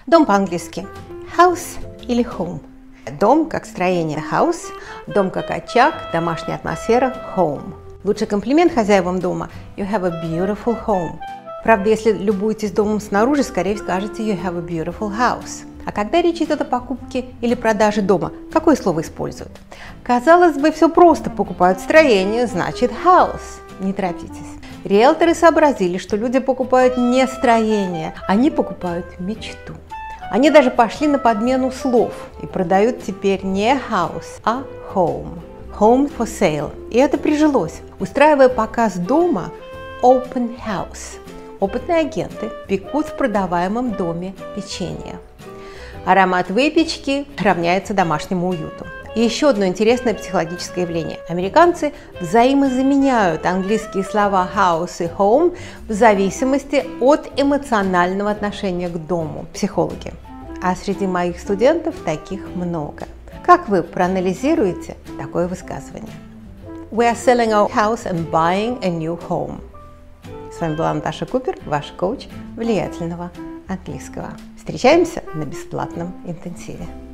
Дом по-английски house или home. Дом как строение house, дом как очаг, домашняя атмосфера home. Лучший комплимент хозяевам дома you have a beautiful home. Правда, если любуетесь домом снаружи, скорее скажете you have a beautiful house. А когда речь идет о покупке или продаже дома, какое слово используют? Казалось бы, все просто. Покупают строение, значит house. Не торопитесь. Риэлторы сообразили, что люди покупают не строение, они покупают мечту. Они даже пошли на подмену слов и продают теперь не house, а home. Home for sale. И это прижилось. Устраивая показ дома open house, опытные агенты пекут в продаваемом доме печенье. Аромат выпечки равняется домашнему уюту. И еще одно интересное психологическое явление. Американцы взаимозаменяют английские слова house и home в зависимости от эмоционального отношения к дому. Психологи. А среди моих студентов таких много. Как вы проанализируете такое высказывание? We are selling our house and buying a new home. С вами была Наташа Купер, ваш коуч влиятельного английского. Встречаемся на бесплатном интенсиве.